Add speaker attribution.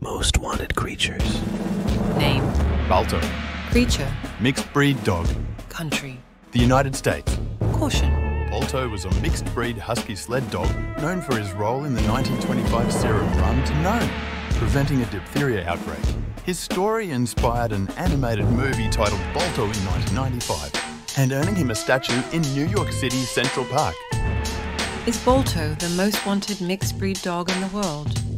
Speaker 1: Most wanted creatures.
Speaker 2: Name.
Speaker 3: Balto.
Speaker 2: Creature.
Speaker 3: Mixed breed dog.
Speaker 2: Country.
Speaker 3: The United States.
Speaker 2: Caution.
Speaker 3: Balto was a mixed breed husky sled dog known for his role in the 1925 Serum Run to Nome, preventing a diphtheria outbreak. His story inspired an animated movie titled Balto in 1995 and earning him a statue in New York City's Central Park.
Speaker 2: Is Balto the most wanted mixed breed dog in the world?